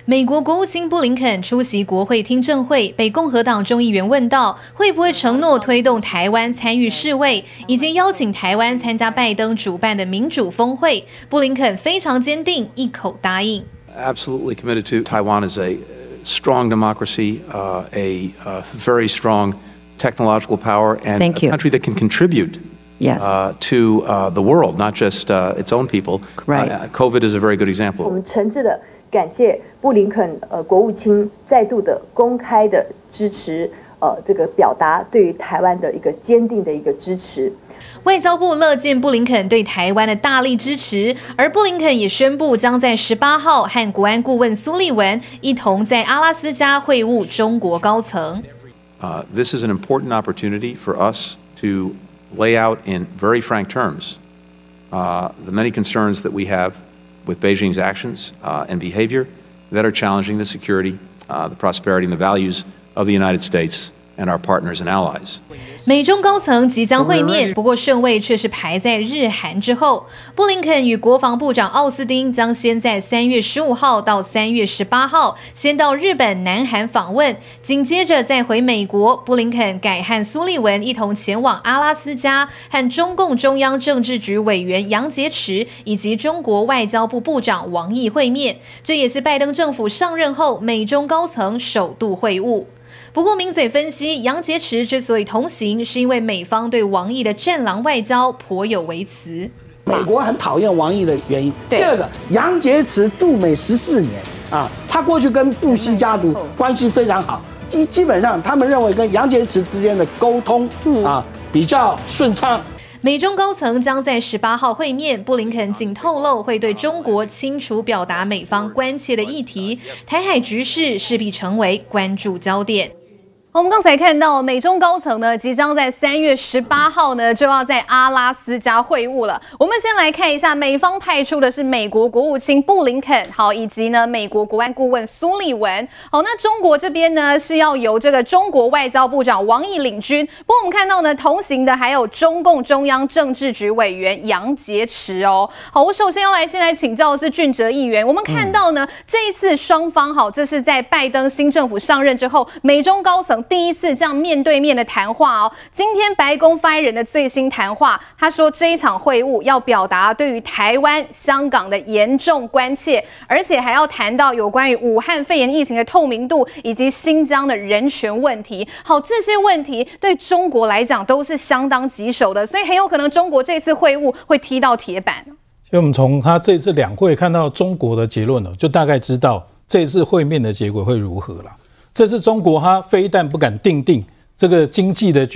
美国国务卿布林肯出席国会听证会，被共和党众议员问到会不会承诺推动台湾参与世卫，以及邀请台湾参加拜登主办的民主峰会，布林肯非常坚定，一口答应。 Absolutely committed to Taiwan as a strong democracy, a very strong technological power, and a country that can contribute. Yes. To the world, not just its own people. Right. COVID is a very good example. 我们诚挚的感谢布林肯国务卿再度的公开的支持，这个表达对于台湾的一个坚定的一个支持。 外交部乐见布林肯对台湾的大力支持，而布林肯也宣布将在18号和国安顾问苏利文一同在阿拉斯加会晤中国高层。 This is an important opportunity for us to lay out in very frank terms the many concerns that we have with Beijing's actions and behavior that are challenging the security, the prosperity, and the values of the United States and our partners and allies. 美中高层即将会面，不过顺位却是排在日韩之后。布林肯与国防部长奥斯汀将先在3月15号到3月18号先到日本、南韩访问，紧接着再回美国。布林肯改和苏利文一同前往阿拉斯加，和中共中央政治局委员杨洁篪以及中国外交部部长王毅会面。这也是拜登政府上任后美中高层首度会晤。不过，名嘴分析，杨洁篪之所以同行，是因为美方对王毅的战狼外交颇有微词。 美国很讨厌王毅的原因。第二个，杨洁篪驻美14年啊，他过去跟布希家族关系非常好，基本上他们认为跟杨洁篪之间的沟通啊比较顺畅。 美中高层将在18号会面，布林肯仅透露会对中国清楚表达美方关切的议题，台海局势势必成为关注焦点。我们刚才看到，美中高层呢，即将在3月18号呢，就要在阿拉斯加会晤了。我们先来看一下，美方派出的是美国国务卿布林肯，好，以及呢美国国安顾问苏利文。好，那中国这边呢是要由这个中国外交部长王毅领军。不过我们看到呢，同行的还有中共中央政治局委员杨洁篪哦。好，我首先要先来请教的是俊哲议员。我们看到呢，这一次双方好，这是在拜登新政府上任之后，美中高层第一次这样面对面的谈话哦。今天白宫发言人的最新谈话，他说这一场会晤要表达对于台湾、香港的严重关切，而且还要谈到有关于武汉肺炎疫情的透明度以及新疆的人权问题。好，这些问题对中国来讲都是相当棘手的，所以很有可能中国这次会晤会踢到铁板。 所以我们从他这次两会看到中国的结论了，就大概知道这次会面的结果会如何了。这次中国它非但不敢定这个经济的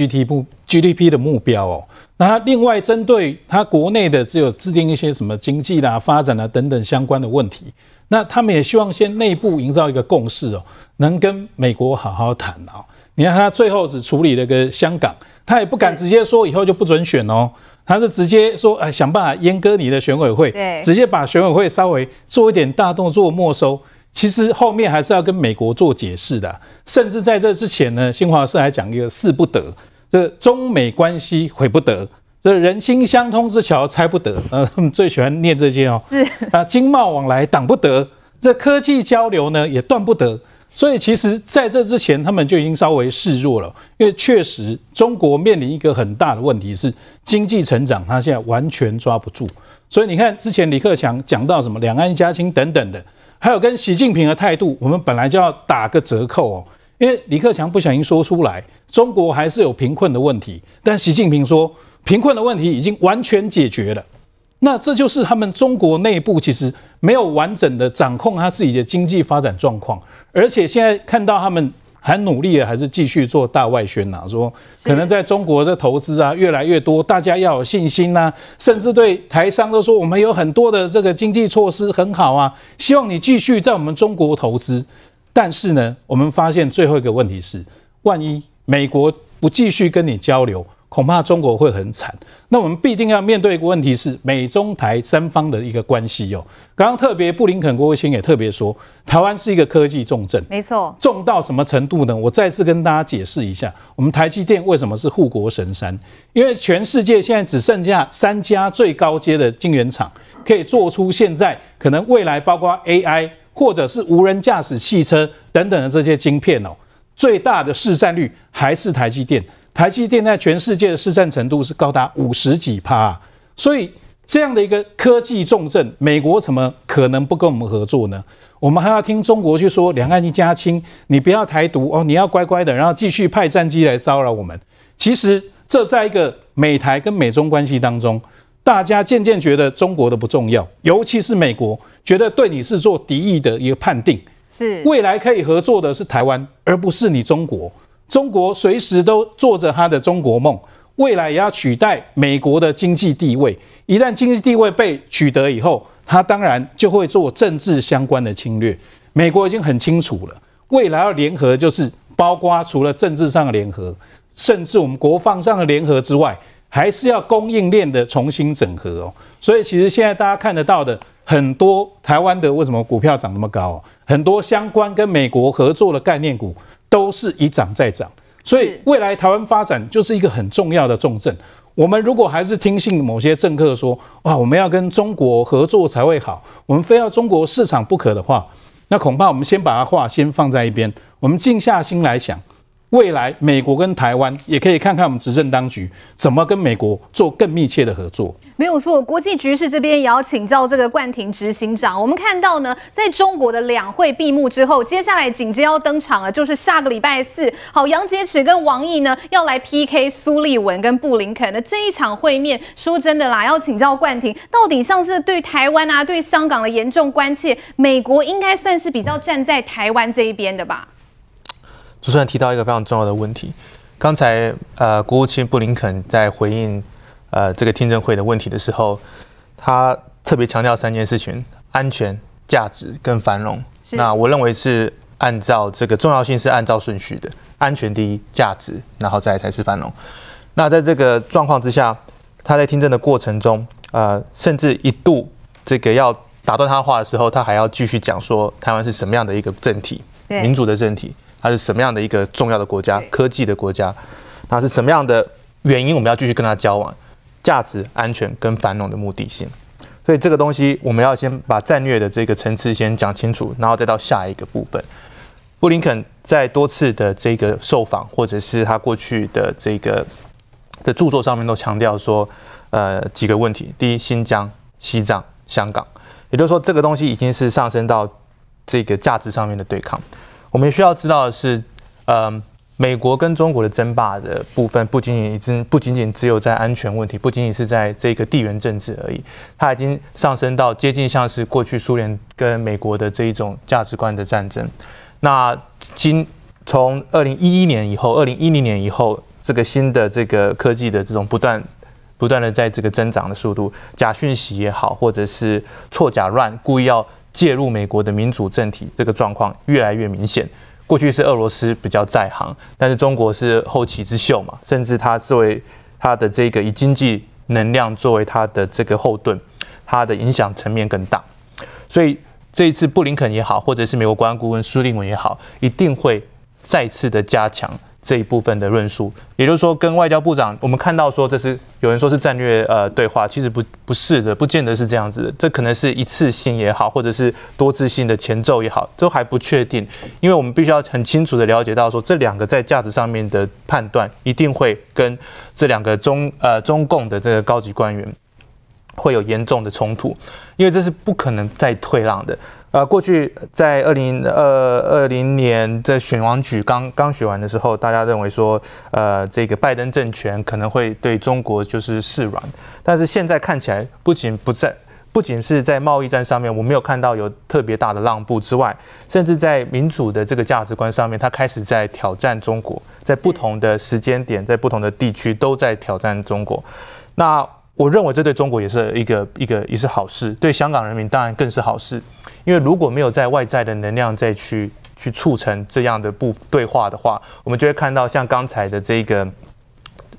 GDP 的目标哦，那它另外针对它国内的只有制定一些什么经济啦、发展啦等等相关的问题，那他们也希望先内部营造一个共识哦，能跟美国好好谈哦。你看他最后只处理了个香港，他也不敢直接说以后就不准选哦，他是直接说想办法阉割你的选委会，直接把选委会稍微做一点大动作没收。其实后面还是要跟美国做解释的，甚至在这之前呢，新华社还讲一个4不得，这中美关系毁不得，这人心相通之桥拆不得，他们最喜欢念这些哦。是啊，经贸往来挡不得，这科技交流呢也断不得。所以其实在这之前，他们就已经稍微示弱了，因为确实中国面临一个很大的问题是经济成长，它现在完全抓不住。所以你看之前李克强讲到什么两岸一家亲等等的。还有跟习近平的态度，我们本来就要打个折扣哦，因为李克强不小心说出来，中国还是有贫困的问题，但习近平说贫困的问题已经完全解决了。那这就是他们中国内部其实没有完整的掌控他自己的经济发展状况，而且现在看到他们很努力的，还是继续做大外宣呐，说可能在中国的投资啊越来越多，大家要有信心呐，甚至对台商都说我们有很多的这个经济措施很好啊，希望你继续在我们中国投资。但是呢，我们发现最后一个问题是，万一美国不继续跟你交流，恐怕中国会很惨。那我们必定要面对一个问题是美中台三方的一个关系哦。刚刚特别布林肯国务卿也特别说，台湾是一个科技重镇， 没错， 重到什么程度呢？我再次跟大家解释一下，我们台积电为什么是护国神山？因为全世界现在只剩下3家最高阶的晶圆厂，可以做出现在可能未来包括 AI 或者是无人驾驶汽车等等的这些晶片哦，最大的市占率还是台积电。台积电在全世界的市占程度是高达50几%，所以这样的一个科技重镇，美国怎么可能不跟我们合作呢？我们还要听中国去说两岸一家亲，你不要台独哦，你要乖乖的，然后继续派战机来骚扰我们。其实这在一个美台跟美中关系当中，大家渐渐觉得中国的不重要，尤其是美国觉得对你是做敌意的一个判定， 是未来可以合作的是台湾，而不是你中国。中国随时都做着他的中国梦，未来也要取代美国的经济地位。一旦经济地位被取得以后，他当然就会做政治相关的侵略。美国已经很清楚了，未来要联合就是包括除了政治上的联合，甚至我们国防上的联合之外，还是要供应链的重新整合哦。所以其实现在大家看得到的很多台湾的为什么股票涨那么高哦，很多相关跟美国合作的概念股都是一涨再涨。所以未来台湾发展就是一个很重要的重镇。我们如果还是听信某些政客说，哇，我们要跟中国合作才会好，我们非要中国市场不可的话，那恐怕我们先把它话先放在一边，我们静下心来想，未来美国跟台湾也可以看看我们执政当局怎么跟美国做更密切的合作。 没有错，国际局势这边也要请教这个冠廷执行长。我们看到呢，在中国的两会闭幕之后，接下来紧接要登场了，就是下个礼拜4，好，杨洁篪跟王毅呢要来 PK 苏立文跟布林肯的这一场会面。说真的啦，要请教冠廷，到底像是对台湾啊、对香港的严重关切，美国应该算是比较站在台湾这一边的吧？ 主持人提到一个非常重要的问题，刚才国务卿布林肯在回应这个听证会的问题的时候，他特别强调3件事情：安全、价值跟繁荣。那我认为是按照这个重要性是按照顺序的，安全第一，价值，然后再来才是繁荣。那在这个状况之下，他在听证的过程中，甚至一度这个要打断他的话的时候，他还要继续讲说台湾是什么样的一个政体，民主的政体。它是什么样的一个重要的国家，科技的国家？那是什么样的原因我们要继续跟它交往？价值、安全跟繁荣的目的性。所以这个东西我们要先把战略的这个层次先讲清楚，然后再到下一个部分。布林肯在多次的这个受访，或者是他过去的这个的著作上面都强调说，几个问题：第一，新疆、西藏、香港，也就是说这个东西已经是上升到这个价值上面的对抗。我们需要知道的是，美国跟中国的争霸的部分不仅仅只有在安全问题，不仅仅是在这个地缘政治而已，它已经上升到接近像是过去苏联跟美国的这一种价值观的战争。那从2010年以后，这个新的这个科技的这种不断的在这个增长的速度，假讯息也好，或者是错假乱故意要介入美国的民主政体，这个状况越来越明显。过去是俄罗斯比较在行，但是中国是后起之秀嘛，甚至它作为它的这个以经济能量作为它的这个后盾，它的影响层面更大。所以这一次布林肯也好，或者是美国国安顾问苏立文也好，一定会再次的加强这一部分的论述，也就是说，跟外交部长，我们看到说这是有人说是战略对话，其实不是的，不见得是这样子的，这可能是一次性也好，或者是多次性的前奏也好，都还不确定，因为我们必须要很清楚的了解到说，这两个在价值上面的判断，一定会跟这两个中共的这个高级官员会有严重的冲突，因为这是不可能再退让的。过去在2020年这选完举刚选完的时候，大家认为说，这个拜登政权可能会对中国就是示软，但是现在看起来不仅是在贸易战上面，我没有看到有特别大的让步之外，甚至在民主的这个价值观上面，他开始在挑战中国，在不同的时间点，在不同的地区都在挑战中国。那我认为这对中国也是也是好事，对香港人民当然更是好事。因为如果没有在外在的能量再去促成这样的对话的话，我们就会看到像刚才的这个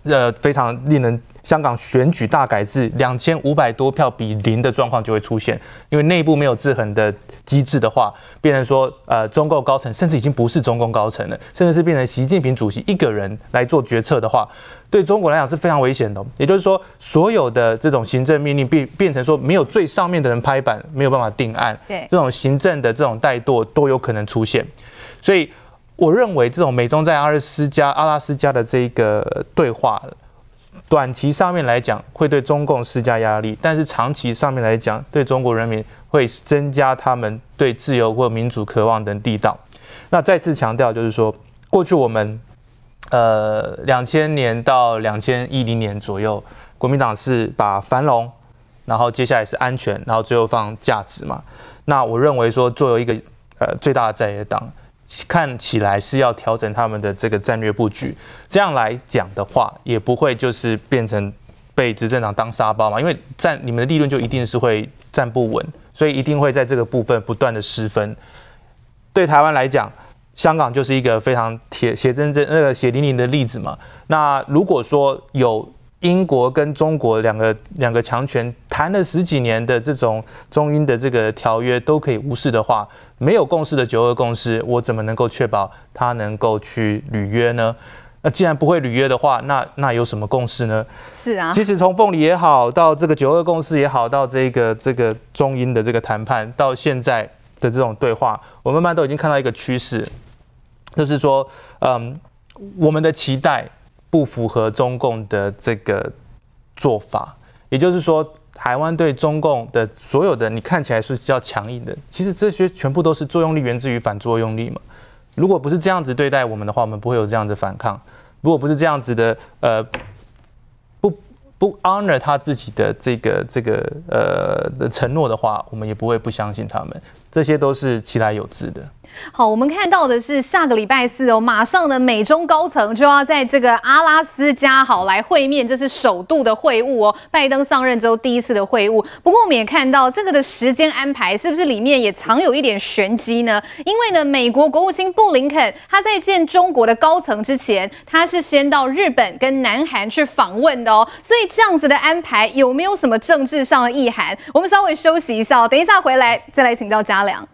非常令人香港选举大改制2500多票比0的状况就会出现，因为内部没有制衡的机制的话，变成说中共高层甚至已经不是中共高层了，甚至是变成习近平主席一个人来做决策的话，对中国来讲是非常危险的。也就是说，所有的这种行政命令变成说没有最上面的人拍板，没有办法定案， 对这种行政的这种怠惰都有可能出现，所以。我认为这种美中在阿拉斯加的这个对话，短期上面来讲会对中共施加压力，但是长期上面来讲，对中国人民会增加他们对自由或民主渴望的力道。那再次强调，就是说，过去我们2000年到2010年左右，国民党是把繁荣，然后接下来是安全，然后最后放价值嘛。那我认为说，作为一个最大的在野党。看起来是要调整他们的这个战略布局，这样来讲的话，也不会就是变成被执政党当沙包嘛，因为你们的利润就一定是会站不稳，所以一定会在这个部分不断的失分。对台湾来讲，香港就是一个非常血淋淋的例子嘛。那如果说有英国跟中国两个强权谈了10几年的这种中英的这个条约都可以无视的话，没有共识的9·2共识，我怎么能够确保它能够去履约呢？那既然不会履约的话，那有什么共识呢？ 是啊， 其实从凤梨也好，到这个9·2共识也好，到这个中英的这个谈判，到现在的这种对话，我慢慢都已经看到一个趋势，就是说，我们的期待不符合中共的这个做法，也就是说，台湾对中共的所有的你看起来是比较强硬的，其实这些全部都是作用力源自于反作用力嘛。如果不是这样子对待我们的话，我们不会有这样的反抗；如果不是这样子的不 honor 他自己的的承诺的话，我们也不会不相信他们。这些都是其来有自的。 好，我们看到的是下个礼拜4哦，马上呢美中高层就要在这个阿拉斯加来会面，这是首度的会晤哦，拜登上任之后第一次的会晤。不过我们也看到这个的时间安排是不是里面也藏有一点玄机呢？因为呢，美国国务卿布林肯他在见中国的高层之前，他是先到日本跟南韩去访问的哦，所以这样子的安排有没有什么政治上的意涵？我们稍微休息一下，等一下回来再来请教嘉良。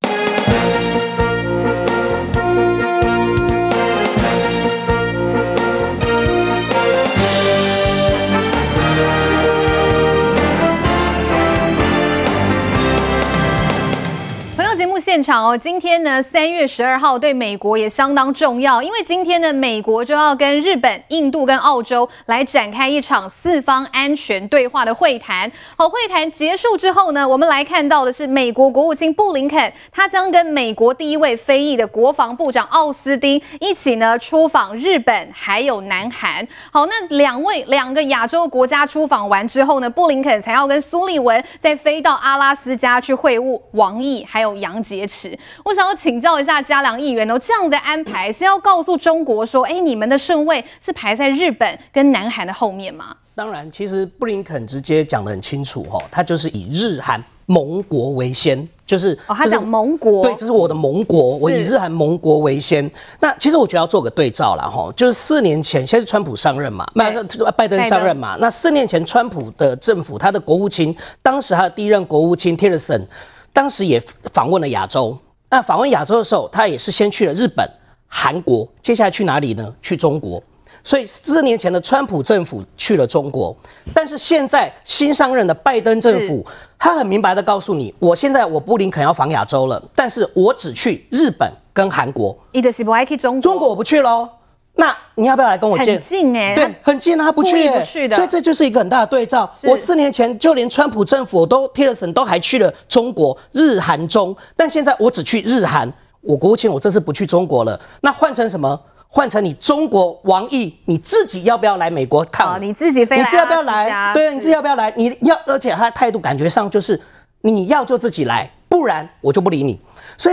节目现场哦，今天呢3月12号对美国也相当重要，因为今天呢美国就要跟日本、印度跟澳洲来展开一场4方安全对话的会谈。好，会谈结束之后呢，我们来看到的是美国国务卿布林肯，他将跟美国第一位非裔的国防部长奥斯汀一起呢出访日本还有南韩。好，那两个亚洲国家出访完之后呢，布林肯才要跟苏利文再飞到阿拉斯加去会晤王毅还有杨洁篪。我想要请教一下嘉良议员哦，这样的安排是要告诉中国说，你们的顺位是排在日本跟南韩的后面吗？ 当然，其实布林肯直接讲得很清楚他就是以日韩盟国为先，就是他讲盟国， 对，这是我的盟国，我以日韩盟国为先。那其实我觉得要做个对照啦就是4年前，现在是川普上任嘛，拜登上任嘛，那4年前川普的政府，他的国务卿，当时他的第一任国务卿 Tillerson。当时也访问了亚洲，那访问亚洲的时候，他也是先去了日本、韩国，接下来去哪里呢？去中国。所以4年前的川普政府去了中国，但是现在新上任的拜登政府，他很明白的告诉你，我布林肯要访亚洲了，但是我只去日本跟韩国，中国我不去喽。那你要不要来跟我见？ 很近对，很近啊，他不去所以这就是一个很大的对照。我4年前就连川普政府Tillerson 都还去了中国，日韩中，但现在我只去日韩，我国务卿我这次不去中国了。那换成什么？换成你中国王毅，你自己要不要来美国看我？ 你自己飞来， 你自己要不要来？对，你自己要不要来？你要，而且他的态度感觉上就是你要就自己来，不然我就不理你。所以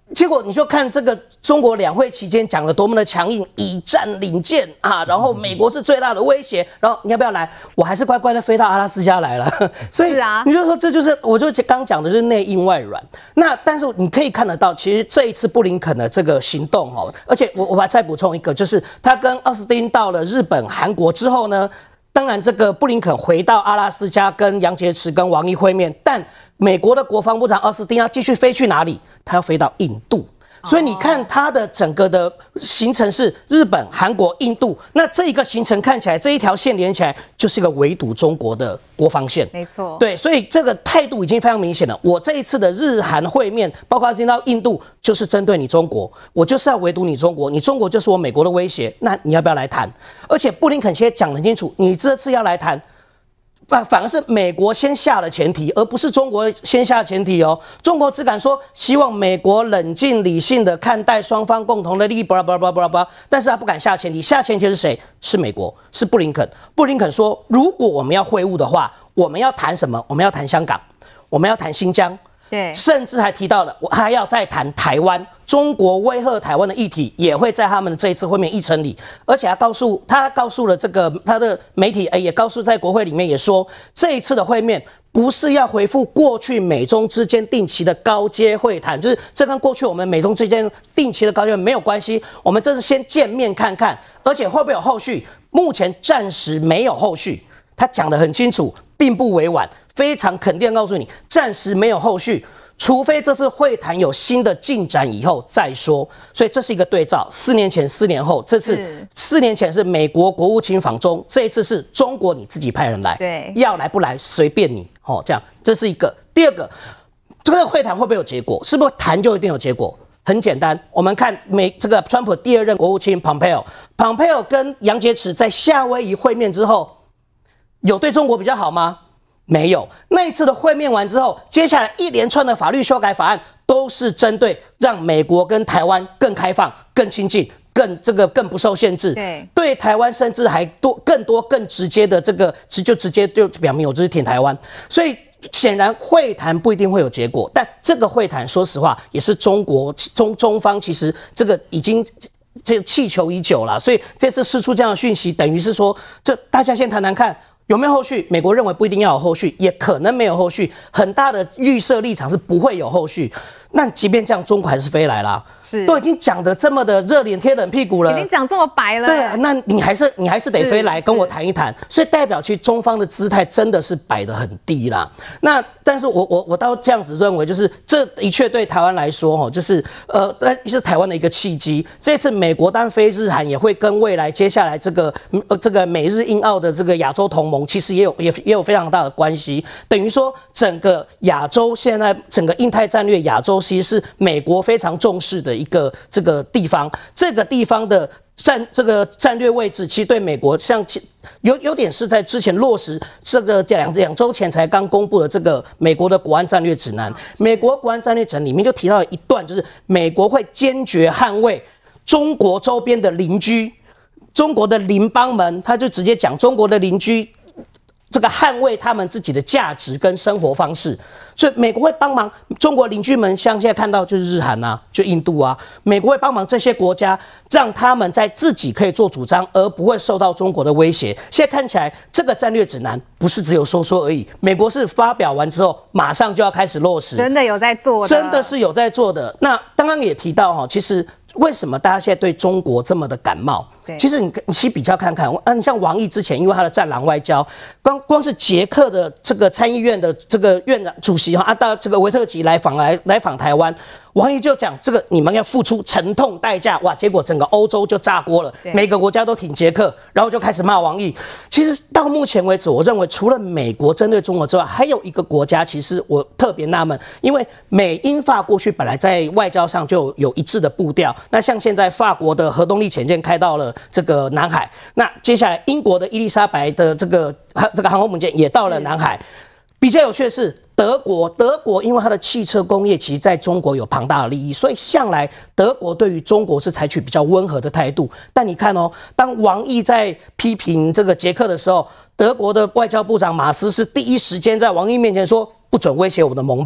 结果你就看这个中国两会期间讲了多么的强硬，以战领舰啊，然后美国是最大的威胁，然后你要不要来？我还是乖乖的飞到阿拉斯加来了。所以你就说这就是我就刚讲的就是内硬外软。那但是你可以看得到，其实这一次布林肯的这个行动哦，而且我还再补充一个，就是他跟奥斯汀到了日本、韩国之后呢，当然这个布林肯回到阿拉斯加跟杨洁篪跟王毅会面，但美国的国防部长奥斯汀要继续飞去哪里？他要飞到印度。所以你看他的整个的行程是日本、韩国、印度，那这一个行程看起来这一条线连起来就是一个围堵中国的国防线， 没错， 对，所以这个态度已经非常明显了。我这一次的日韩会面，包括进到印度，就是针对你中国，我就是要围堵你中国，你中国就是我美国的威胁，那你要不要来谈？而且布林肯现在讲得很清楚，你这次要来谈。反而是美国先下了前提，而不是中国先下前提哦。中国只敢说希望美国冷静理性的看待双方共同的利益，巴拉巴拉巴拉巴拉，但是他不敢下前提。下前提是谁？是美国，是布林肯。布林肯说，如果我们要会晤的话，我们要谈什么？我们要谈香港，我们要谈新疆。对，甚至还提到了，我还要再谈台湾，中国威吓台湾的议题也会在他们的这一次会面议程里，而且他告诉了这个他的媒体，也告诉在国会里面也说，这一次的会面不是要回复过去美中之间定期的高阶会谈，就是这跟过去我们美中之间定期的高阶会没有关系，我们这是先见面看看，而且会不会有后续？目前暂时没有后续，他讲得很清楚，并不委婉。非常肯定告诉你，暂时没有后续，除非这次会谈有新的进展以后再说。所以这是一个对照，4年前、4年后，这次4年前是美国国务卿访中，这一次是中国你自己派人来，对，要来不来随便你，这样这是一个。第二个，这个会谈会不会有结果？是不是谈就一定有结果？很简单，我们看这个川普第2任国务卿 Pompeo 跟杨洁篪在夏威夷会面之后，有对中国比较好吗？没有。那一次的会面完之后，接下来一连串的法律修改法案都是针对让美国跟台湾更开放、更亲近、更不受限制。对台湾甚至还更直接的这个直接就表明我就是挺台湾。所以显然会谈不一定会有结果，但这个会谈说实话也是中方其实这个已经这个气球已久了，所以这次释出这样的讯息，等于是说这大家先谈谈看。有没有后续？美国认为不一定要有后续，也可能没有后续。很大的预设立场是不会有后续。那即便这样，中国还是飞来啦，都已经讲得这么的热脸贴冷屁股了， 已经讲这么白了。 对啊，那你还是得飞来跟我谈一谈。所以代表其实中方的姿态真的是摆得很低啦。那但是我倒这样子认为，就是这的确对台湾来说，就是是台湾的一个契机。这次美国当然非日韩也会跟未来接下来这个美日印澳的这个亚洲同盟，其实也有非常大的关系。等于说整个亚洲现在整个印太战略亚洲。其实是美国非常重视的一个这个地方，这个地方的战略位置，其实对美国像有点是在之前落实这个两周前才刚公布的这个美国的国安战略指南。美国国安战略指南里面就提到了一段，就是美国会坚决捍卫中国周边的邻居，中国的邻邦们，他就直接讲中国的邻居。这个捍卫他们自己的价值跟生活方式，所以美国会帮忙中国邻居们，像现在看到就是日韩啊，就印度啊，美国会帮忙这些国家，让他们在自己可以做主张，而不会受到中国的威胁。现在看起来，这个战略指南不是只有说说而已，美国是发表完之后，马上就要开始落实， 真的有在做的， 真的是有在做的。那刚刚也提到其实。为什么大家现在对中国这么的感冒？其实你去比较看看，像王毅之前，因为他的战狼外交，光是捷克的这个参议院的这个院长主席到这个维特吉来访台湾，王毅就讲这个你们要付出沉痛代价，哇！结果整个欧洲就炸锅了，每个国家都挺捷克，然后就开始骂王毅。其实到目前为止，我认为除了美国针对中国之外，还有一个国家，其实我特别纳闷，因为美英法过去本来在外交上就有一致的步调。那像现在法国的核动力潜舰开到了这个南海，那接下来英国的伊丽莎白的这个航空母舰也到了南海。比较有趣的是，德国因为它的汽车工业其实在中国有庞大的利益，所以向来德国对于中国是采取比较温和的态度。但你看当王毅在批评这个捷克的时候，德国的外交部长马斯是第一时间在王毅面前说不准威胁我们的盟邦。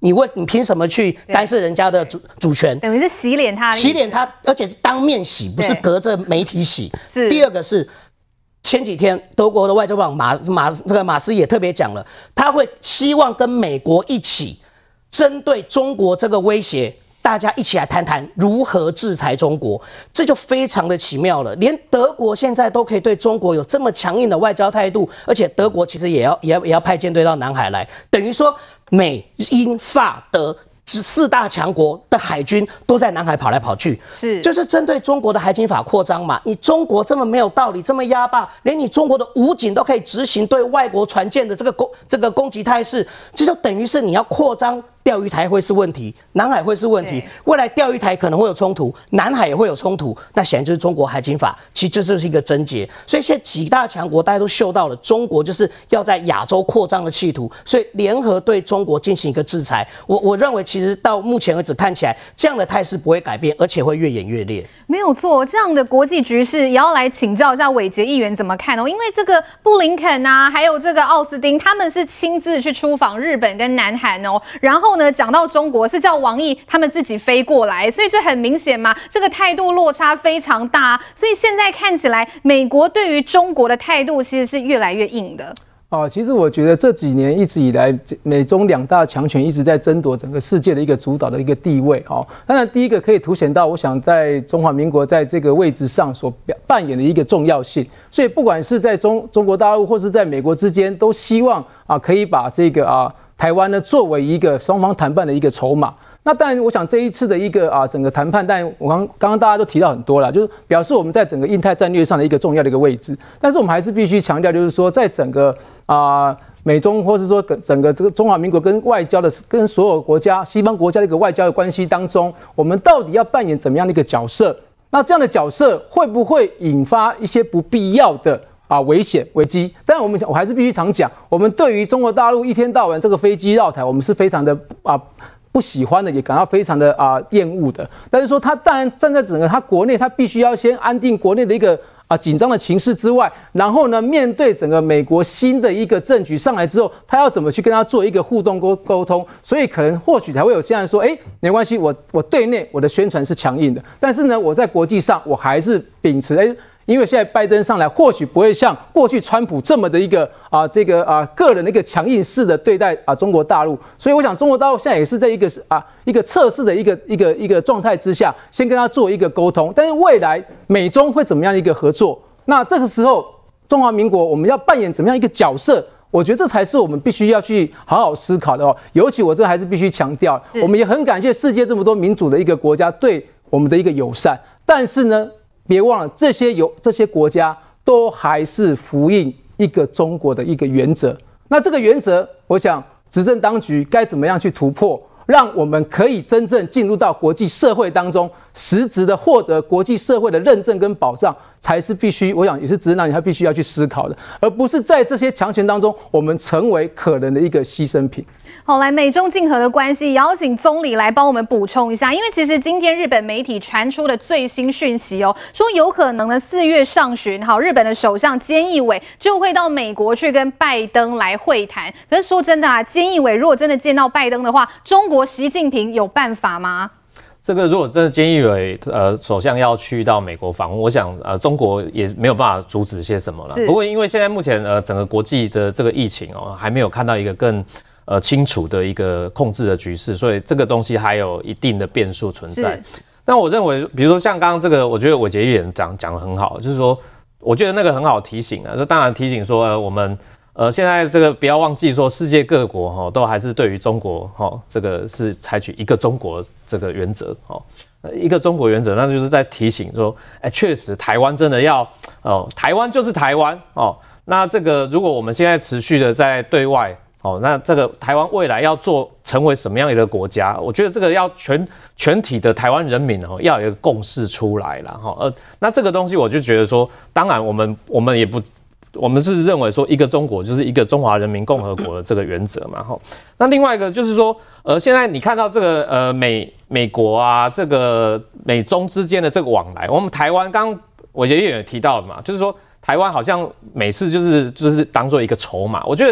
你凭什么去干涉人家的主权？ 等于是洗脸他， 而且是当面洗，不是隔着媒体洗。 是第二个是前几天德国的外交部长马斯也特别讲了，他会希望跟美国一起针对中国这个威胁。大家一起来谈谈如何制裁中国，这就非常的奇妙了。连德国现在都可以对中国有这么强硬的外交态度，而且德国其实也要派舰队到南海来，等于说美英法德4大强国的海军都在南海跑来跑去，就是针对中国的海警法扩张嘛。你中国这么没有道理，这么压霸，连你中国的武警都可以执行对外国船舰的这个攻击态势，这就等于是你要扩张。钓鱼台会是问题，南海会是问题，未来钓鱼台可能会有冲突，南海也会有冲突，那显然就是中国海警法，其实这就是一个症结。所以现在几大强国大家都嗅到了，中国就是要在亚洲扩张的企图，所以联合对中国进行一个制裁。我认为其实到目前为止看起来，这样的态势不会改变，而且会越演越烈。 没有错，这样的国际局势也要来请教一下伟杰议员怎么看哦，因为这个布林肯啊，还有这个奥斯汀，他们是亲自去出访日本跟南韩哦，然后呢讲到中国是叫王毅他们自己飞过来，所以这很明显嘛，这个态度落差非常大，所以现在看起来美国对于中国的态度其实是越来越硬的。 其实我觉得这几年一直以来，美中2大强权一直在争夺整个世界的一个主导的一个地位。当然第一个可以凸显到，我想在中华民国在这个位置上所扮演的一个重要性。所以不管是在中国大陆或是在美国之间，都希望可以把这个台湾呢作为一个双方谈判的一个筹码。那当然，我想这一次的一个整个谈判，但我刚刚大家都提到很多了，就是表示我们在整个印太战略上的一个重要的一个位置。但是我们还是必须强调，就是说在整个美中或是说整个这个中华民国跟外交的跟所有国家西方国家的一个外交的关系当中，我们到底要扮演怎么样的一个角色？那这样的角色会不会引发一些不必要的危险危机？但我还是必须常讲，我们对于中国大陆一天到晚这个飞机绕台，我们是非常的不喜欢的，也感到非常的厌恶的。但是说他当然站在整个他国内，他必须要先安定国内的一个紧张的情势之外，然后呢，面对整个美国新的一个政局上来之后，他要怎么去跟他做一个互动沟通？所以可能或许才会有现在说，没关系，我对内我的宣传是强硬的，但是呢，我在国际上我还是秉持因为现在拜登上来，或许不会像过去川普这么的一个个人的一个强硬式的对待中国大陆，所以我想中国大陆现在也是在一个测试的一个状态之下，先跟他做一个沟通，但是未来美中会怎么样的一个合作？那这个时候中华民国我们要扮演怎么样一个角色？我觉得这才是我们必须要去好好思考的哦。尤其我这还是必须强调，我们也很感谢世界这么多民主的一个国家对我们的一个友善，但是呢，别忘了这些国家都还是服膺一个中国的一个原则。那这个原则，我想执政当局该怎么样去突破，让我们可以真正进入到国际社会当中，实质的获得国际社会的认证跟保障，才是必须，我想也是执政当局他必须要去思考的，而不是在这些强权当中，我们成为可能的一个牺牲品。 好，来美中竞合的关系，邀请宗理来帮我们补充一下，因为其实今天日本媒体传出的最新讯息哦，说有可能呢4月上旬，日本的首相菅义伟就会到美国去跟拜登来会谈。可是说真的菅义伟如果真的见到拜登的话，中国习近平有办法吗？ 这个如果真的菅义伟首相要去到美国访问，我想中国也没有办法阻止些什么了。不过因为现在目前整个国际的这个疫情还没有看到一个更清楚的一个控制的局势，所以这个东西还有一定的变数存在。但我认为，比如说像刚刚这个，我觉得伟杰议员讲得很好，就是说，我觉得那个很好提醒啊，就当然提醒说我们现在这个不要忘记说，世界各国都还是对于中国这个是采取一个中国这个原则一个中国原则，那就是在提醒说，确实台湾真的要台湾就是台湾那这个如果我们现在持续的在对外那这个台湾未来要成为什么样一个国家？我觉得这个要全体的台湾人民要有一个共识出来了那这个东西我就觉得说，当然我们也不。我们是认为说一个中国就是一个中华人民共和国的这个原则嘛那另外一个就是说现在你看到这个美国啊，这个美中之间的这个往来，我们台湾刚刚伟杰议员也提到了嘛，就是说台湾好像每次就是当做一个筹码，我觉得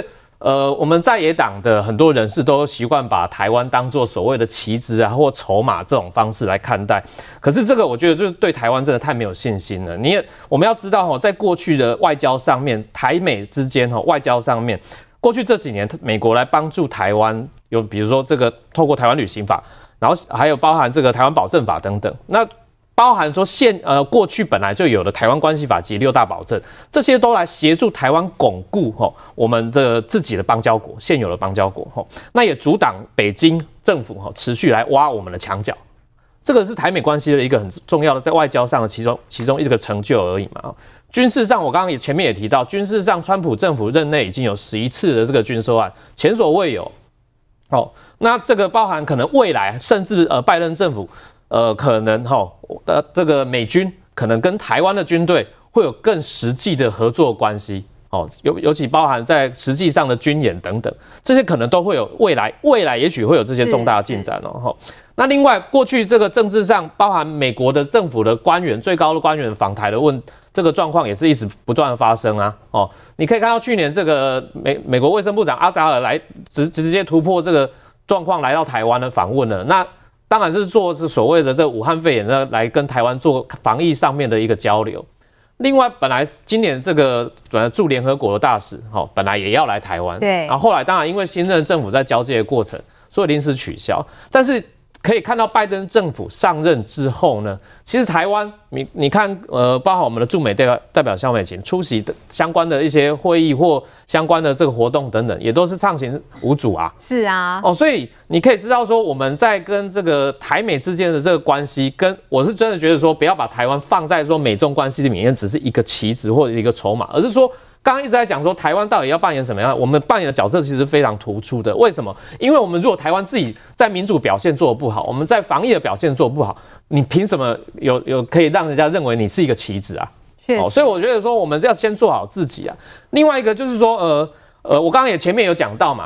我们在野党的很多人士都习惯把台湾当作所谓的棋子啊或筹码这种方式来看待，可是这个我觉得就是对台湾真的太没有信心了。我们要知道在过去的外交上面，台美之间外交上面，过去这几年美国来帮助台湾，有比如说这个透过台湾旅行法，然后还有包含这个台湾保证法等等，那包含说过去本来就有的台湾关系法及6大保证，这些都来协助台湾巩固我们的自己的邦交国，现有的邦交国那也阻挡北京政府持续来挖我们的墙角。这个是台美关系的一个很重要的在外交上的其中一个成就而已嘛。军事上，我刚刚前面也提到，军事上川普政府任内已经有11次的这个军售案，前所未有。那这个包含可能未来甚至拜登政府。可能这个美军可能跟台湾的军队会有更实际的合作关系尤其包含在实际上的军演等等，这些可能都会有未来也许会有这些重大的进展那另外，过去这个政治上包含美国的政府的官员、最高的官员访台的这个状况也是一直不断的发生啊你可以看到去年这个美国卫生部长阿扎尔来直接突破这个状况来到台湾的访问了，那。当然是所谓的这武汉肺炎来跟台湾做防疫上面的一个交流。另外，本来今年这个驻联合国的大使本来也要来台湾， 对， 然后后来当然因为新任政府在交接的过程，所以临时取消。但是可以看到，拜登政府上任之后呢，其实台湾你看包含我们的驻美代表萧美琴出席的相关的一些会议或相关的这个活动等等，也都是畅行无阻啊。 是啊， 所以你可以知道说，我们在跟这个台美之间的这个关系，我是真的觉得说，不要把台湾放在说美中关系里面只是一个棋子或者一个筹码，而是说。刚刚一直在讲说台湾到底要扮演什么样，我们扮演的角色其实非常突出的。为什么？因为我们如果台湾自己在民主表现做得不好，我们在防疫的表现做得不好，你凭什么有可以让人家认为你是一个棋子啊？所以我觉得说我们要先做好自己啊。另外一个就是说我刚刚也前面有讲到嘛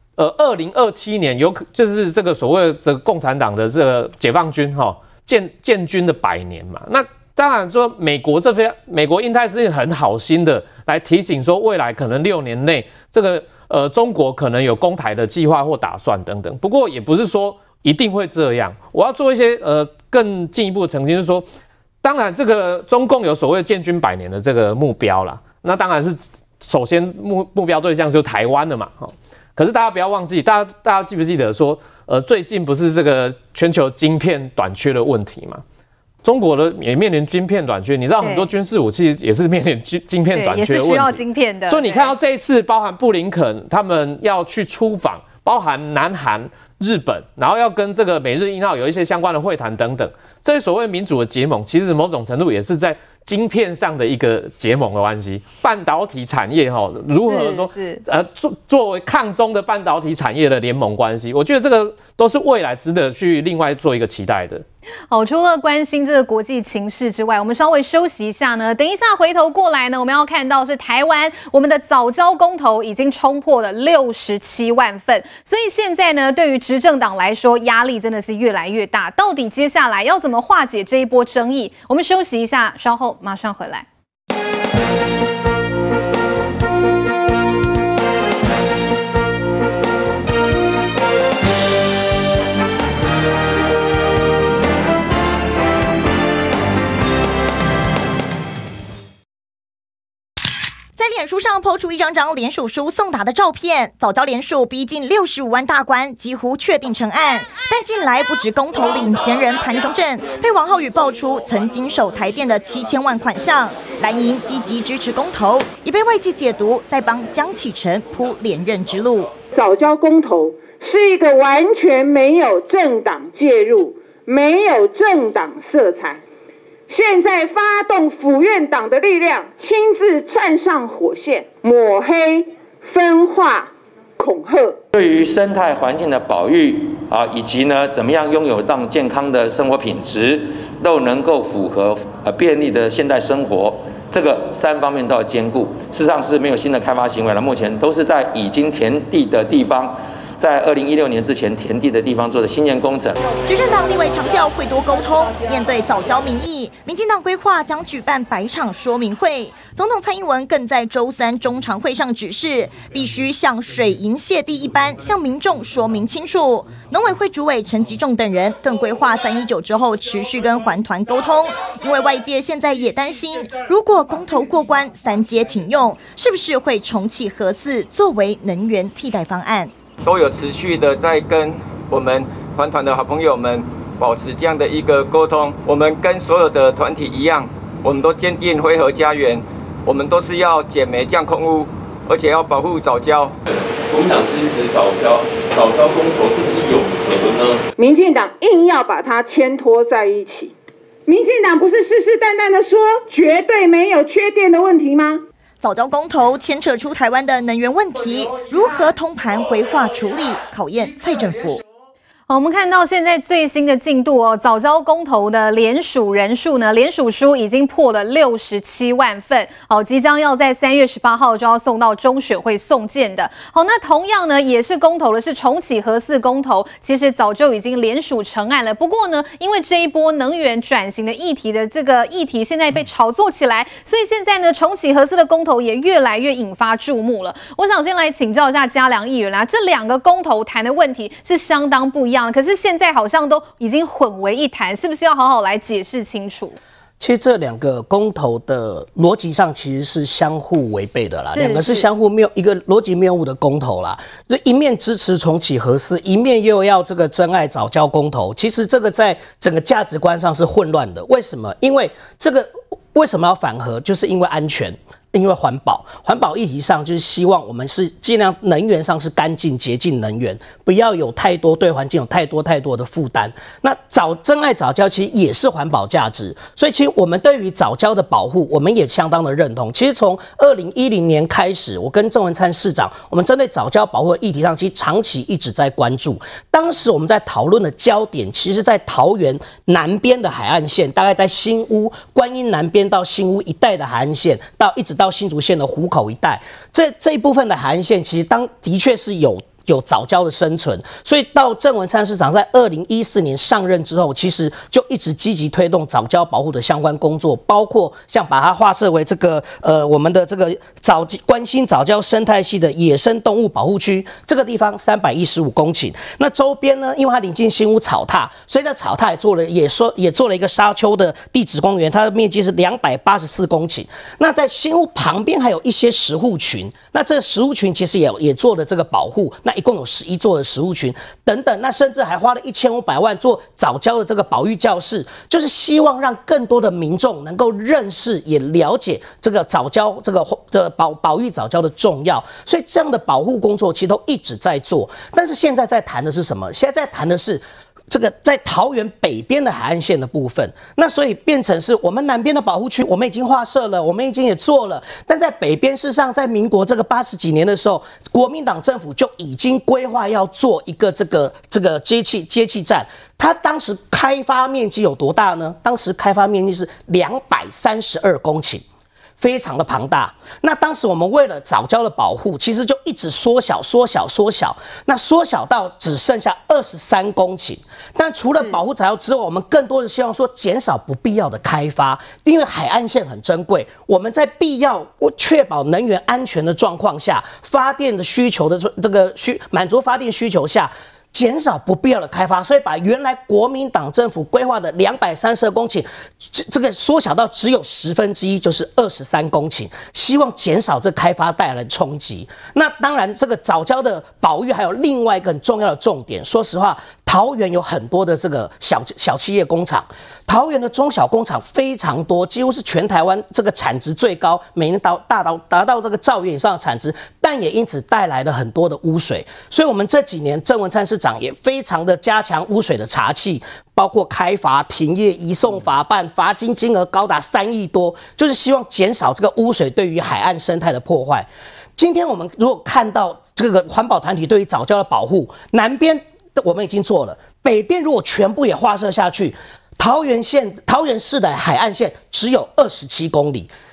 ，2027年就是这个所谓的这个共产党的这个解放军建军的100年嘛，那。当然说，美国印太司令很好心的来提醒说，未来可能6年内，这个中国可能有攻台的计划或打算等等。不过也不是说一定会这样。我要做一些更进一步的澄清，就是说，当然这个中共有所谓建军100年的这个目标啦，那当然是首先目标对象就是台湾的嘛。可是大家不要忘记，大家记不记得说，最近不是这个全球晶片短缺的问题嘛？中国也面临晶片短缺，你知道很多军事武器也是面临晶片短缺的问题， 也是需要晶片的。 所以你看到这一次，包含布林肯他们要去出访，包含南韩、日本，然后要跟这个美日印澳有一些相关的会谈等等，这些所谓民主的结盟，其实某种程度也是在晶片上的一个结盟的关系。半导体产业如何说作为抗中的半导体产业的联盟关系，我觉得这个都是未来值得去另外做一个期待的。 除了关心这个国际情势之外，我们稍微休息一下呢。等一下回头过来呢，我们要看到是台湾我们的早教公投已经冲破了67万份，所以现在呢，对于执政党来说，压力真的是越来越大。到底接下来要怎么化解这一波争议？我们休息一下，稍后马上回来。 在脸书上po出一张张联署书送达的照片，早教联署逼近65万大关，几乎确定成案。但近来不止公投领衔人潘忠政被王浩宇爆出曾经手台电的7000万款项，蓝营积极支持公投，也被外界解读在帮江启臣铺连任之路。 早教公投是一个完全没有政党介入、没有政党色彩。现在发动府院党的力量，亲自站上火线，抹黑、分化、恐吓。 对于生态环境的保育以及呢，怎么样拥有让健康的生活品质，都能够符合便利的现代生活，这个3方面都要兼顾。事实上是没有新的开发行为了，目前都是在已经填地的地方， 在2016年之前填地的地方做的新建工程。 执政党立委强调会多沟通，面对藻礁民意，民进党规划将举办100场说明会。总统蔡英文更在周3中常会上指示，必须像水银泻地一般向民众说明清楚。农委会主委陈吉仲等人更规划319之后持续跟环团沟通，因为外界现在也担心，如果公投过关，3阶停用，是不是会重启核4作为能源替代方案？ 都有持续的在跟我们环团的好朋友们保持这样的一个沟通。我们跟所有的团体一样，我们都坚定灰河家园，我们都是要减煤降空污，而且要保护藻礁。 国民党支持藻礁公投是不是有何呢？ 民进党硬要把它牵拖在一起。民进党不是世世代代的说绝对没有缺电的问题吗？ 藻礁公投牵扯出台湾的能源问题，如何通盘规划处理，考验蔡政府。 好，我们看到现在最新的进度哦，藻礁公投的联署人数呢，联署书已经破了67万份，好，即将要在3月18号就要送到中选会送件的。好，那同样呢，也是公投的是重启核4公投，其实早就已经联署成案了。不过呢，因为这一波能源转型的议题的这个议题现在被炒作起来，所以现在呢，重启核4的公投也越来越引发注目了。我想先来请教一下嘉良议员啦，这2个公投谈的问题是相当不一样。可是现在好像都已经混为一谈，是不是要好好来解释清楚？ 其实这2个公投的逻辑上其实是相互违背的啦，2个是相互一个逻辑谬误的公投啦，就一面支持重启核4，一面又要这个珍爱藻礁公投，其实这个在整个价值观上是混乱的。为什么？因为这个为什么要反核，就是因为安全。因为环保议题上就是希望我们是尽量能源上是干净洁净能源，不要有太多对环境有太多的负担。那珍爱藻礁其实也是环保价值，所以其实我们对于藻礁的保护，我们也相当的认同。其实从2010年开始，我跟郑文灿市长，我们针对藻礁保护的议题上，其实长期一直在关注。当时我们在讨论的焦点，其实在桃园南边的海岸线，大概在新屋、观音南边到新屋一带的海岸线，一直到新竹县的湖口一带，这一部分的海岸线，其实的确是有藻礁的生存，所以到郑文灿市长在2014年上任之后，其实就一直积极推动藻礁保护的相关工作，包括像把它划设为这个我们的这个关心藻礁生态系的野生动物保护区，这个地方315公顷。那周边呢，因为它临近新屋草踏，所以在草踏也做了一个沙丘的地质公园，它的面积是284公顷。那在新屋旁边还有一些石户群，那这石户群其实也做了这个保护。那一共有11座的石户群等等，那甚至还花了1500万做藻礁的这个保育教室，就是希望让更多的民众能够认识也了解这个藻礁这个保育藻礁的重要，所以这样的保护工作其实都一直在做。但是现在在谈的是什么？现在在谈的是这个在桃园北边的海岸线的部分，那所以变成是我们南边的保护区，我们已经划设了，我们已经也做了，但在北边，事实上在民国这个80几年的时候，国民党政府就已经规划要做一个这个接气站，它当时开发面积有多大呢？当时开发面积是232公顷。非常的庞大。那当时我们为了藻礁的保护，其实就一直缩小，那缩小到只剩下23公顷。但除了保护藻礁之外，我们更多的希望说减少不必要的开发，因为海岸线很珍贵，我们在必要确保能源安全的状况下，发电的需求的满足发电需求下。减少不必要的开发，所以把原来国民党政府规划的232公顷，这个缩小到只有1/10，就是23公顷，希望减少这开发带来的冲击。那当然，这个藻礁的保育还有另外一个很重要的重点。说实话，桃园有很多的这个小企业工厂，桃园的中小工厂非常多，几乎是全台湾这个产值最高，每年达到这个兆元以上的产值，但也因此带来了很多的污水。所以我们这几年郑文灿市长也非常的加强污水的查罄，包括开罚、停业、移送法办，罚金金额高达3亿多，就是希望减少这个污水对于海岸生态的破坏。今天我们如果看到这个环保团体对于藻礁的保护，南边我们已经做了，北边如果全部也划设下去，桃园市的海岸线只有27公里。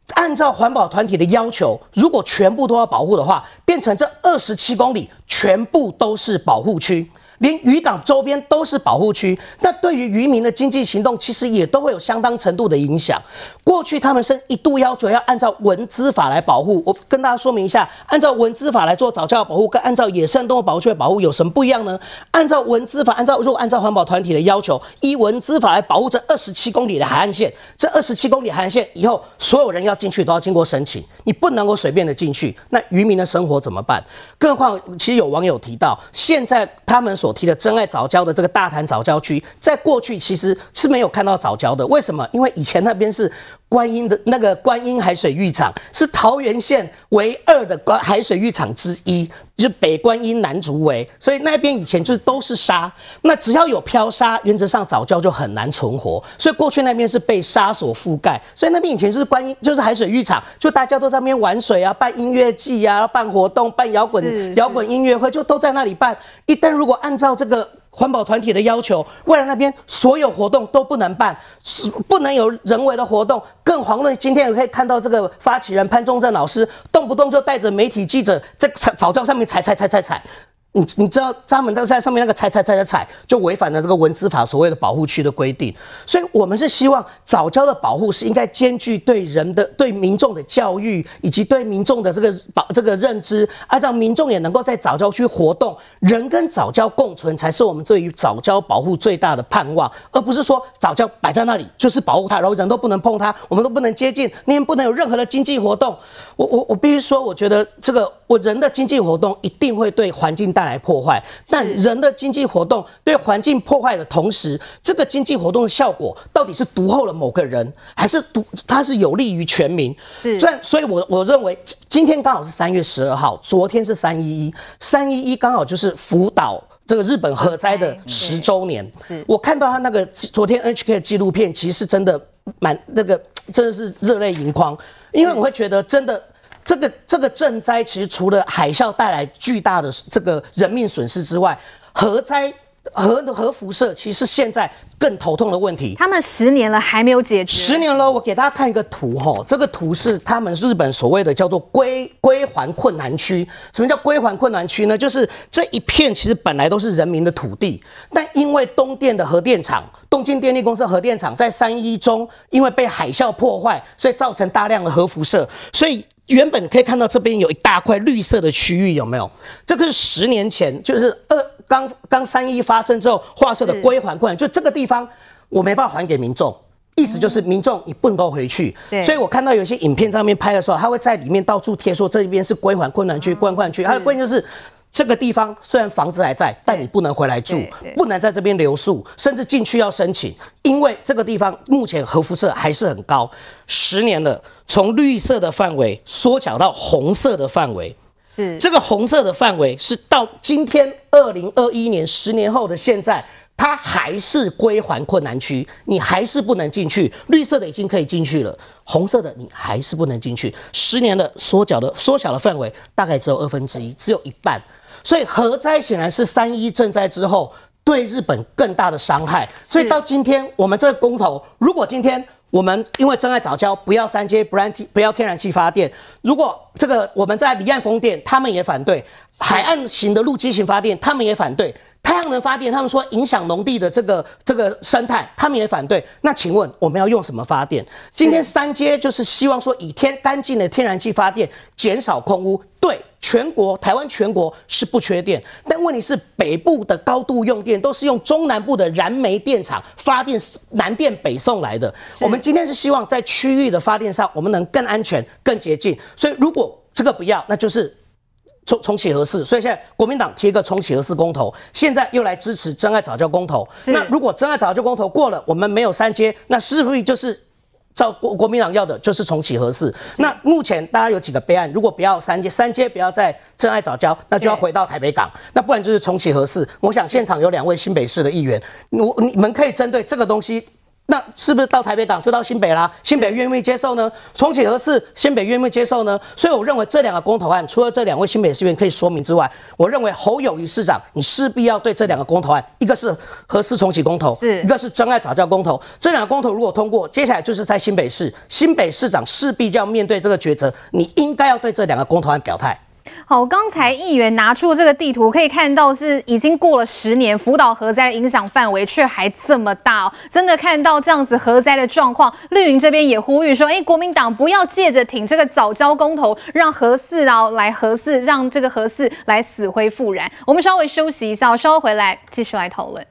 按照环保团体的要求，如果全部都要保护的话，变成这27公里全部都是保护区。连渔港周边都是保护区，那对于渔民的经济行动，其实也都会有相当程度的影响。过去他们是一度要求要按照文资法来保护，我跟大家说明一下，按照文资法来做早教保护，跟按照野生动物保护区的保护有什么不一样呢？按照文资法，如果按照环保团体的要求，依文资法来保护这27公里的海岸线，这27公里海岸线以后所有人要进去都要经过申请，你不能够随便的进去。那渔民的生活怎么办？更何况，其实有网友提到，现在他们所提的真爱藻礁的这个大潭藻礁区，在过去其实是没有看到藻礁的。为什么？因为以前那边是观音的那个观音海水浴场，是桃园县唯2的海水浴场之一，就是北观音南竹围，所以那边以前就是都是沙。那只要有漂沙，原则上藻礁就很难存活，所以过去那边是被沙所覆盖，所以那边以前就是观音，就是海水浴场，就大家都在那边玩水啊，办音乐季啊，办活动，办摇滚音乐会，就都在那里办。一旦如果按照这个环保团体的要求，未来那边所有活动都不能办，不能有人为的活动。更遑论今天也可以看到这个发起人潘忠正老师，动不动就带着媒体记者在藻礁上面踩。你知道他们在上面那个踩，就违反了这个文资法所谓的保护区的规定。所以我们是希望藻礁的保护是应该兼具对民众的教育，以及对民众的这个认知，让民众也能够在藻礁区活动，人跟藻礁共存，才是我们对于藻礁保护最大的盼望，而不是说藻礁摆在那里就是保护它，然后人都不能碰它，我们都不能接近，你也不能有任何的经济活动。我必须说，我觉得人的经济活动一定会对环境带来破坏，但人的经济活动对环境破坏的同时，这个经济活动的效果到底是独厚了某个人，还是它是有利于全民？所以我认为今天刚好是3月12号，昨天是311刚好就是福岛这个日本核灾的10周年。我看到他那个昨天 NHK 的纪录片，其实是真的真的是热泪盈眶，因为我会觉得真的。这个震灾其实除了海啸带来巨大的这个人命损失之外，核灾核辐射其实是现在更头痛的问题。 他们10年了还没有解决。10 年了，我给大家看一个图哈，这个图是他们日本所谓的叫做归还困难区。什么叫归还困难区呢？就是这一片其实本来都是人民的土地，但因为东京电力公司的核电厂在311中因为被海啸破坏，所以造成大量的核辐射，所以原本可以看到这边有一大块绿色的区域，有没有？这个是10年前，就是刚311发生之后划设的归还困难，就这个地方我没办法还给民众，意思就是民众你不能够回去。所以我看到有些影片上面拍的时候，他会在里面到处贴说这边是归还困难区，归还困难区。它的关键就是这个地方虽然房子还在，但你不能回来住，不能在这边留宿，甚至进去要申请，因为这个地方目前核辐射还是很高。10年了，从绿色的范围缩小到红色的范围。这个红色的范围是到今天2021年10年后的现在，它还是归还困难区，你还是不能进去。绿色的已经可以进去了，红色的你还是不能进去。10年的缩小的范围大概只有1/2，只有一半。所以核灾显然是311震灾之后对日本更大的伤害。所以到今天我们这个公投，如果今天我们因为真爱藻礁不要3接，不要天然气发电，如果这个我们在离岸风电他们也反对，海岸型的陆基型发电他们也反对，太阳能发电他们说影响农地的这个生态他们也反对，那请问我们要用什么发电？今天3接就是希望说以干净的天然气发电，减少空污。对，台湾全国是不缺电，但问题是北部的高度用电都是用中南部的燃煤电厂发电，南电北送来的。我们今天是希望在区域的发电上，我们能更安全、更洁净。所以如果这个不要，那就是重启核四。所以现在国民党提一个重启核四公投，现在又来支持真爱藻礁公投。那如果真爱藻礁公投过了，我们没有3接，那是不是就是照国民党要的就是重启核四？那目前大家有几个备案，如果不要3接不要在真爱藻礁，那就要回到台北港，那不然就是重启核四。我想现场有2位新北市的议员，你们可以针对这个东西那是不是到台北港就到新北啦？新北愿不愿意接受呢？重启核四，新北愿不愿意接受呢？所以我认为这2个公投案，除了这2位新北市议员可以说明之外，我认为侯友宜市长你势必要对这2个公投案，一个是核四重启公投，一个是真爱早教公投。这2个公投如果通过，接下来就是在新北市，新北市长势必要面对这个抉择，你应该要对这2个公投案表态。 好，刚才议员拿出这个地图，可以看到是已经过了10年，福岛核灾的影响范围却还这么大哦。真的看到这样子核灾的状况，绿营这边也呼吁说，国民党不要借着挺这个早教公投，让核四来核四，让这个核四来死灰复燃。我们稍微休息一下，稍后回来继续来讨论。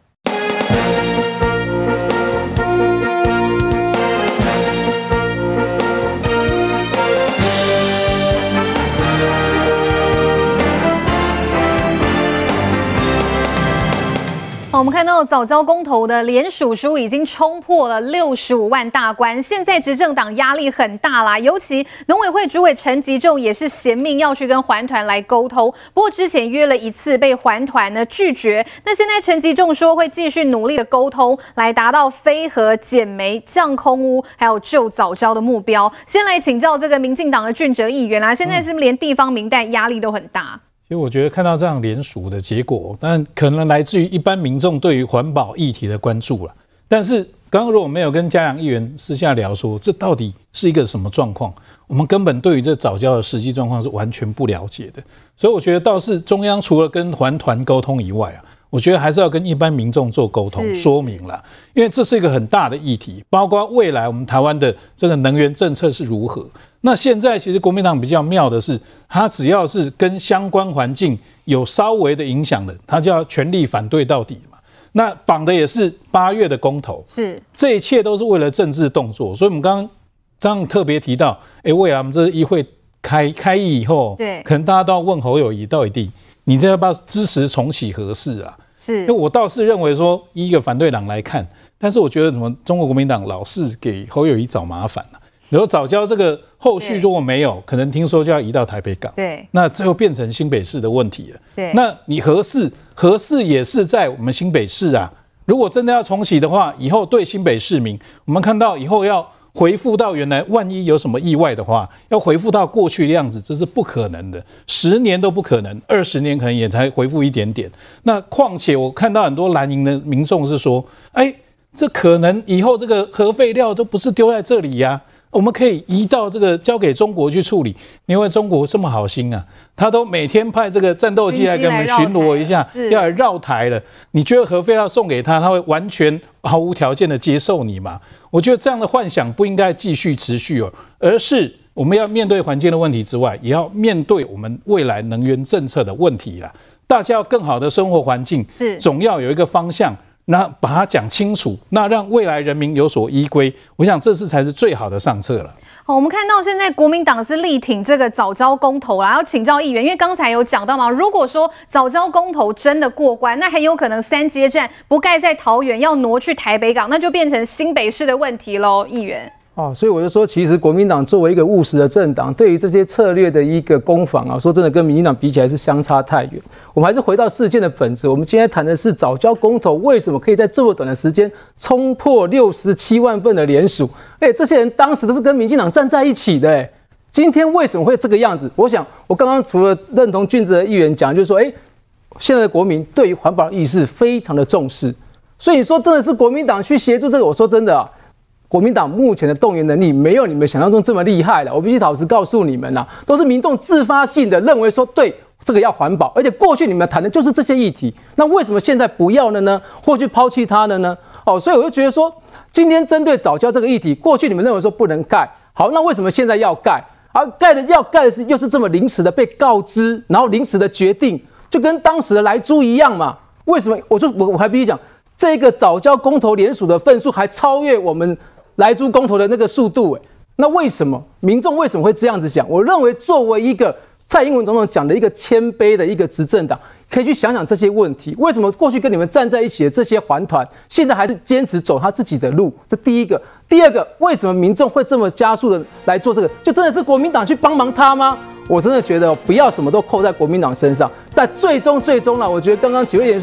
好，我们看到早教公投的联署数已经冲破了65万大关，现在执政党压力很大啦，尤其农委会主委陈吉仲也是衔命要去跟环团来沟通，不过之前约了一次被环团呢拒绝，那现在陈吉仲说会继续努力的沟通，来达到非核、减煤、降空污，还有救早教的目标。先来请教这个民进党的俊哲议员啦，现在是不是连地方民代压力都很大？ 其实我觉得看到这样联署的结果，但可能来自于一般民众对于环保议题的关注了。但是刚刚如果没有跟嘉良议员私下聊说，这到底是一个什么状况，我们根本对于这早教的实际状况是完全不了解的。所以我觉得倒是中央除了跟环团沟通以外啊，我觉得还是要跟一般民众做沟通说明啦，因为这是一个很大的议题，包括未来我们台湾的这个能源政策是如何。那现在其实国民党比较妙的是，他只要是跟相关环境有稍微的影响的，他就要全力反对到底嘛。那绑的也是8月的公投，是这一切都是为了政治动作。所以我们刚刚这样特别提到，未来我们这议会开议以后，对，可能大家都要问侯友宜到底你这要不要支持重启核四啊？是，因为我倒是认为说，以一个反对党来看，但是我觉得什么中国国民党老是给侯友宜找麻烦了。然后早教这个后续如果没有，可能听说就要移到台北港，对，那最后变成新北市的问题了。对，那你核四也是在我们新北市啊。如果真的要重启的话，以后对新北市民，我们看到以后要回复到原来，万一有什么意外的话，要回复到过去的样子，这是不可能的，10年都不可能，20年可能也才回复一点点。那况且我看到很多蓝营的民众是说，这可能以后这个核废料都不是丢在这里呀。我们可以移到这个交给中国去处理，因为中国这么好心啊，他都每天派这个战斗机来给我们巡逻一下，要来绕台了。你觉得核废料送给他，他会完全毫无条件的接受你吗？我觉得这样的幻想不应该继续持续哦，而是我们要面对环境的问题之外，也要面对我们未来能源政策的问题啦。大家要更好的生活环境，总要有一个方向。那把它讲清楚，那让未来人民有所依归，我想这才是最好的上策了。 好，我们看到现在国民党是力挺这个早教公投啦，要请教议员，因为刚才有讲到嘛，如果说早教公投真的过关，那很有可能3接站不盖在桃园，要挪去台北港，那就变成新北市的问题喽，议员。 所以我就说，其实国民党作为一个务实的政党，对于这些策略的一个攻防啊，说真的，跟民进党比起来是相差太远。我们还是回到事件的本质，我们今天谈的是早教公投为什么可以在这么短的时间冲破67万份的联署？这些人当时都是跟民进党站在一起的，今天为什么会这个样子？我想，我刚刚除了认同俊哲议员讲，就是说，现在的国民对于环保意识非常的重视，所以你说真的是国民党去协助这个，我说真的啊。国民党目前的动员能力没有你们想象中这么厉害了。我必须老实告诉你们都是民众自发性的认为说，对这个要环保，而且过去你们谈的就是这些议题，那为什么现在不要了呢？或去抛弃它了呢？所以我就觉得说，今天针对早教这个议题，过去你们认为说不能盖，好，那为什么现在要盖？而要盖的是又是这么临时的被告知，然后临时的决定，就跟当时的莱猪一样嘛？为什么？我还必须讲，这个早教公投联署的份数还超越我们莱猪公投的那个速度，那为什么民众为什么会这样子想？我认为作为一个蔡英文总统讲的一个谦卑的一个执政党，可以去想想这些问题。为什么过去跟你们站在一起的这些环团，现在还是坚持走他自己的路？这第一个。第二个，为什么民众会这么加速的来做这个？就真的是国民党去帮忙他吗？我真的觉得不要什么都扣在国民党身上。但最终呢，我觉得刚刚几位议员说，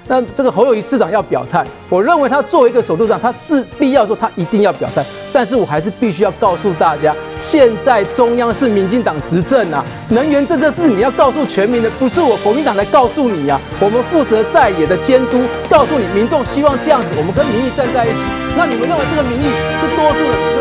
那这个侯友宜市长要表态，我认为他作为一个首都长，他是必要说他一定要表态。但是我还是必须要告诉大家，现在中央是民进党执政啊，能源政策是你要告诉全民的，不是我国民党来告诉你啊。我们负责在野的监督，告诉你民众希望这样子，我们跟民意站在一起。那你们认为这个民意是多数的？